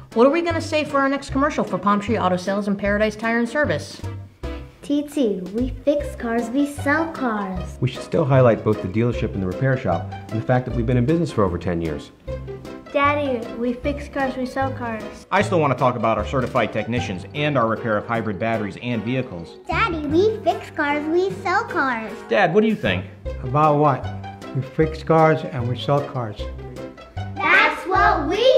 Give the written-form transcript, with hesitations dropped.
What are we going to say for our next commercial for Palm Tree Auto Sales and Paradise Tire and Service? TT, we fix cars, we sell cars. We should still highlight both the dealership and the repair shop and the fact that we've been in business for over 10 years. Daddy, we fix cars, we sell cars. I still want to talk about our certified technicians and our repair of hybrid batteries and vehicles. Daddy, we fix cars, we sell cars. Dad, what do you think? About what? We fix cars and we sell cars. That's what we